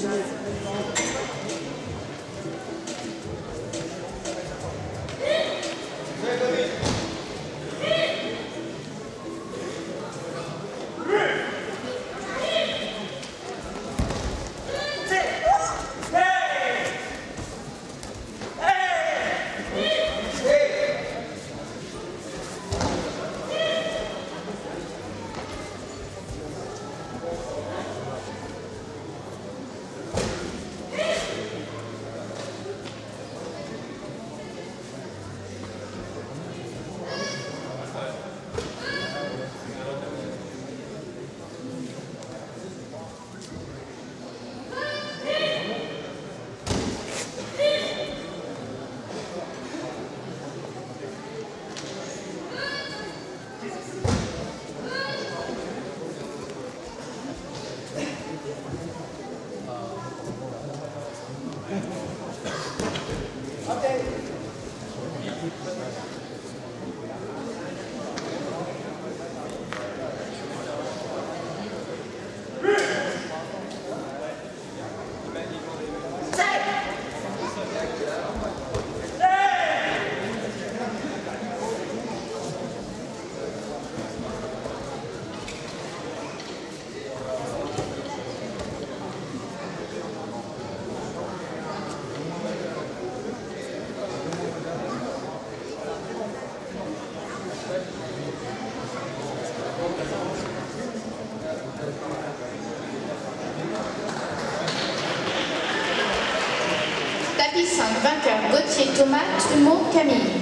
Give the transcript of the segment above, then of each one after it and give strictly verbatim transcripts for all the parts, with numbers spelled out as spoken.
Vainqueur Gauthier Thomas, Trumeau Camille.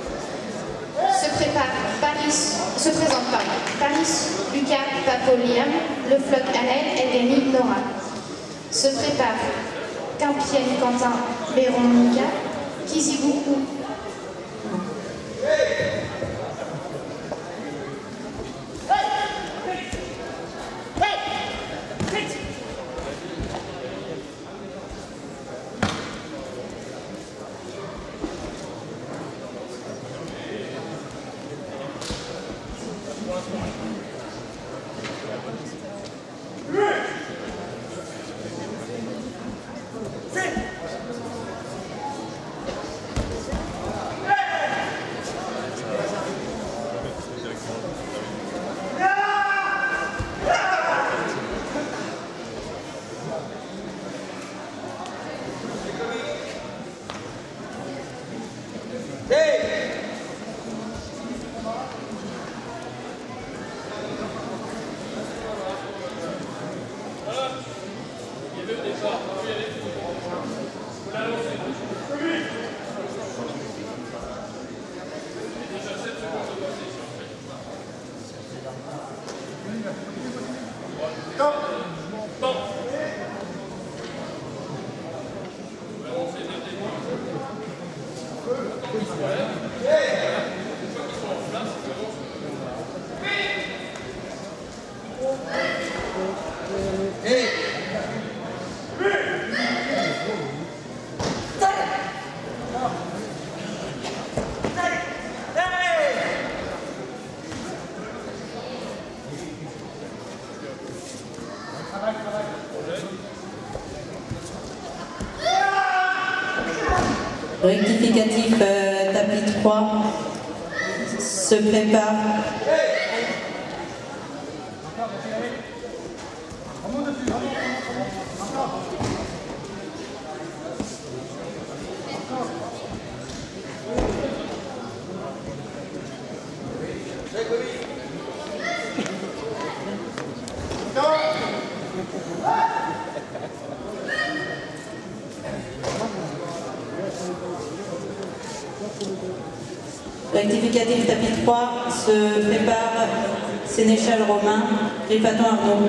Se prépare Paris, se présente pardon, Paris Lucas Papoliam, Le Floc Annel, Elgami Nora. Se prépare Campienne Quentin Béron Mika, Kizigoukou. Rectificatif euh, tapis trois se prépare. Rectificatif tapis trois se prépare Sénéchal Romain, Ripaton Arnaud.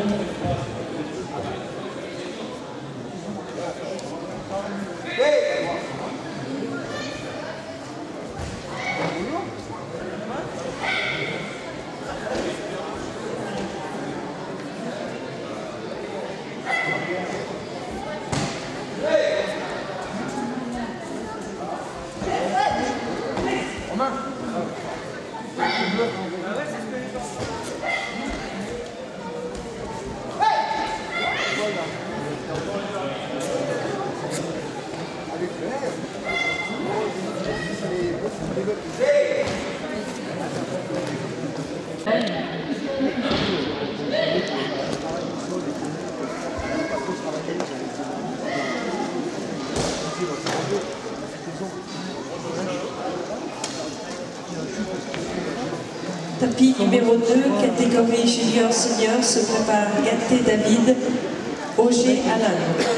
Tapis numéro deux, catégorie junior senior, se prépare Gatté David, Auger Alain.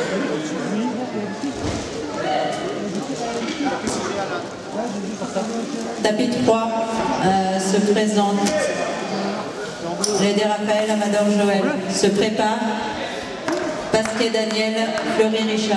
Tapis trois euh, se présente Gédé Raphaël, Amador Joël. Se prépare Pasquet Daniel, Fleury Richard.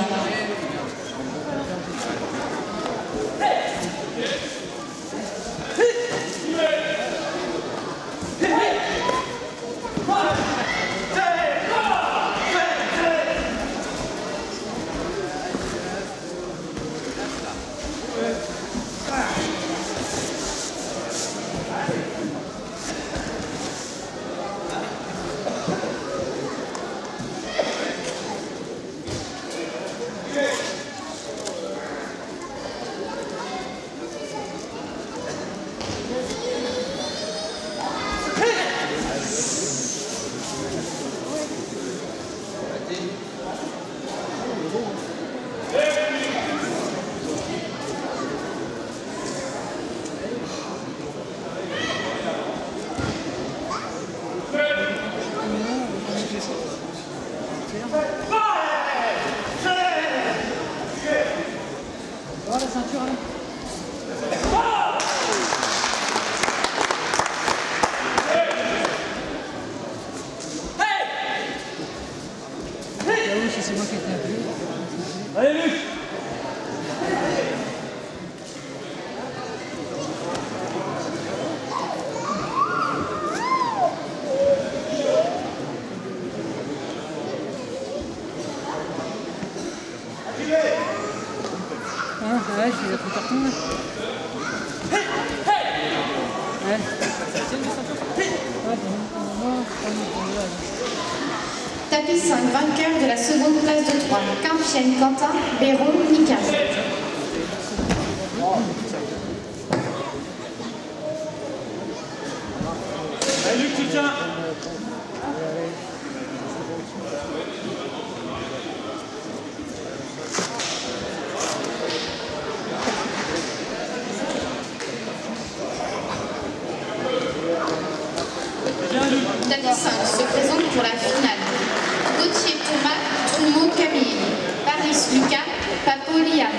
C'est moi qui ai été appelé. Allez Luc! Ah ouais, je l'ai pris carton là. Ouais. Tapis cinq, vainqueur de la seconde place de trois. Quimpienne, Quentin, Béron, Mika. Allez Luc, tu tiens. Tapis cinq se présente pour la finale. Gauthier Thomas, Trumeau Camille. Paris Lucas, Papo Liam.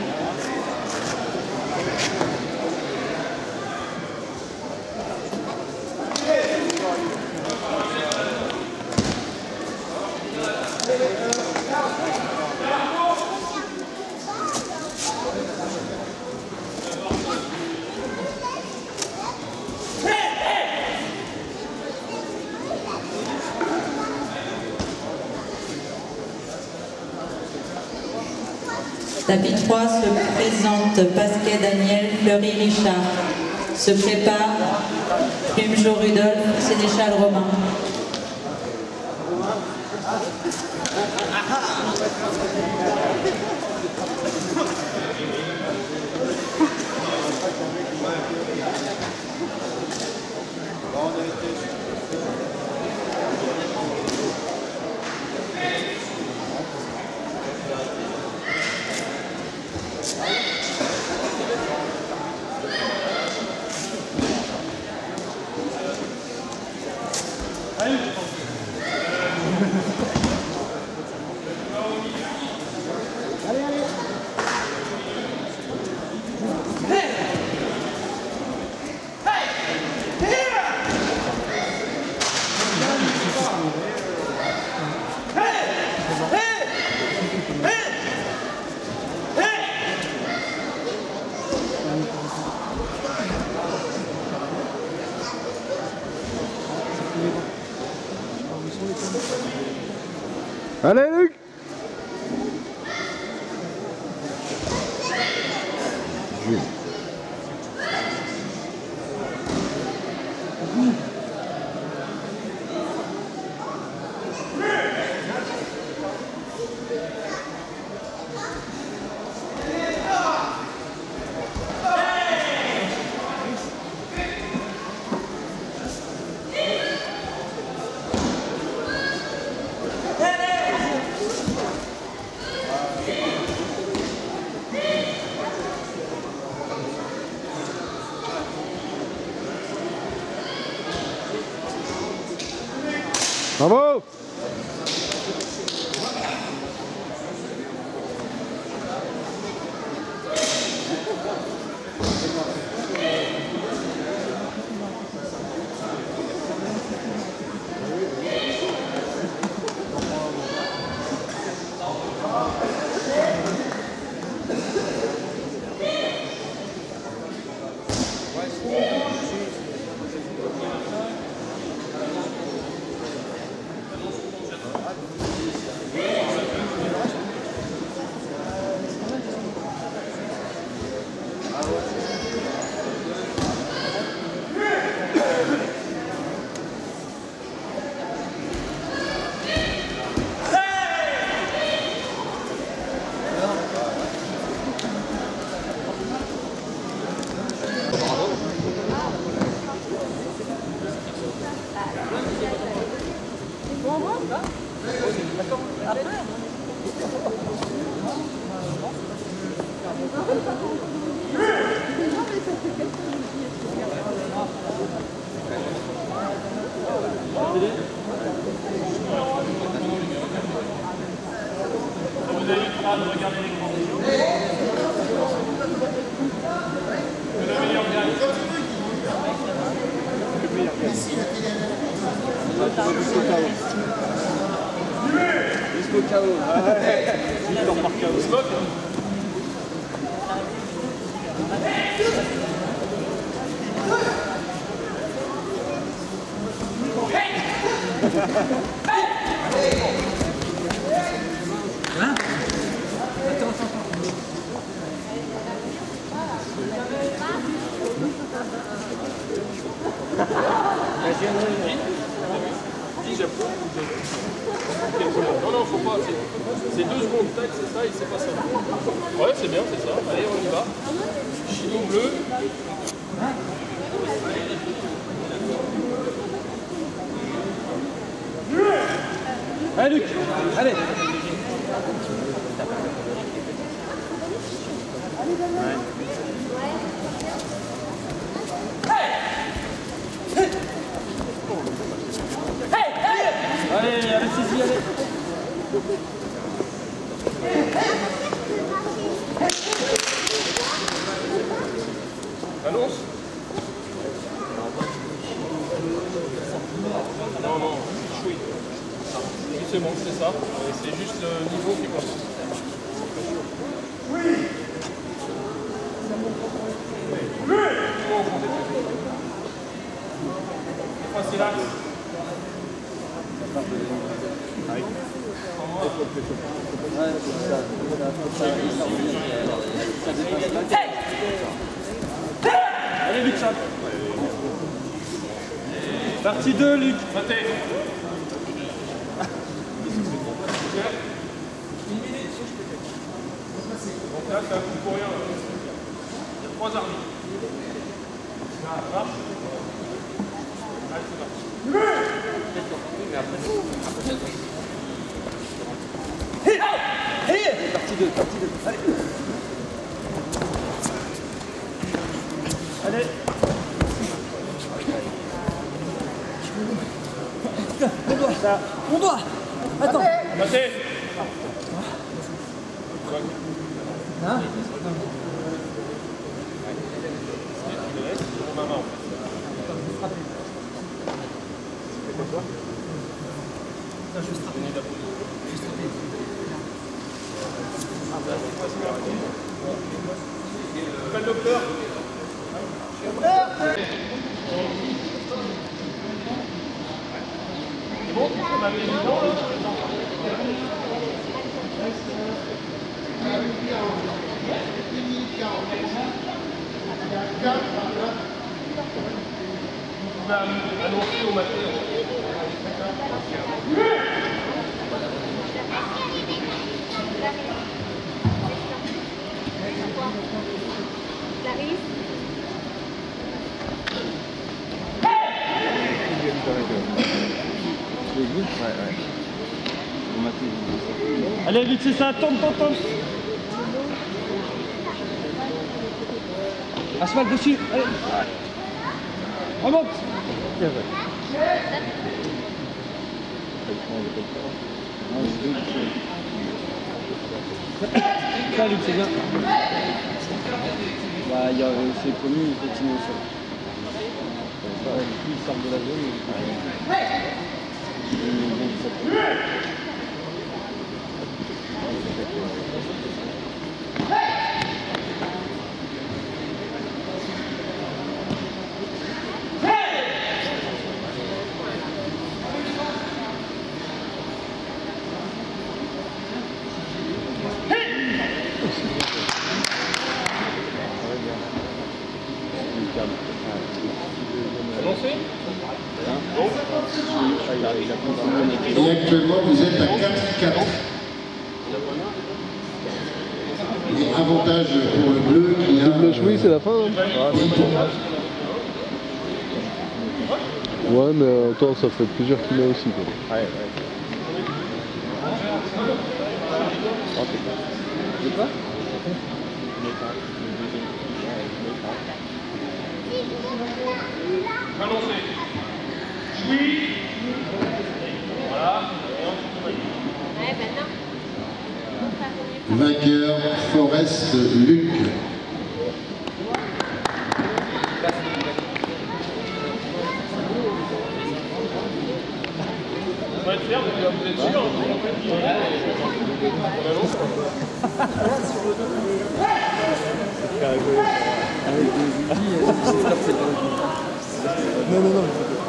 Tapis trois se présente Pasquet Daniel, Fleury Richard. Se prépare Plume Jo Rudolph, Sénéchal Romain. Allez Luc! Jules. Vous avez le droit de regarder l'écran. Le meilleur gagne. Jusqu'au K O. Victor par K O. Smoke. Hein? Attends, attends, attends. Non, non, faut pas. C'est deux secondes, tac, c'est ça et c'est pas ça. Ouais, c'est bien, c'est ça. Allez, on y va. Chino bleu. Allez, Luc, allez. Allez, allez, saisis, allez. Annonce. Non, non, chouille. C'est bon, c'est ça. C'est juste le niveau qui compte. Oui. Oui. C'est là. Allez, Luc, ça. Partie deux, Luc. Matez. Donc là, c'est un coup pour rien. Il y a trois arbitres. Là, marche. Allez, c'est parti. Hey, partie deux, partie deux. Allez. Allez. On doit. Ça. On doit. Attends. Matez. Hein? Je vais strapper. Je vais strapper. Appelle le docteur. C'est bon? On a mis les dents là? Vous pouvez annoncer au matin. Allez, Luc, c'est ça. Tombe, tombe, tombe. Asphalt dessus. Allez. Remonte. Ça, Luc, c'est bien. Bah, il y a c'est connu, il continue au sol. Du coup, il sort de la zone. Et il vient de sortir. Et actuellement, vous êtes à quatre quatre. Et avantage pour le bleu qui a... Double chouille, c'est la fin. Hein. Ouais, mais attends, ça fait plusieurs qu'il a aussi. Quoi. Ouais, ouais. quoi? Annoncez. Oui. Voilà. Ouais, ben non. Vainqueur, Forest Luc. On va être fiers, vous êtes sûr? Non, non, non.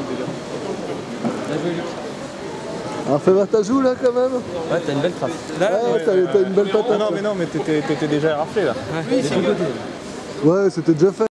Alors fais voir ta joue là quand même. Ouais, t'as une belle trace. Là, ouais, t'as une belle patate. Ah non, mais non, mais t'étais déjà raflé là. Ouais, c'était déjà fait.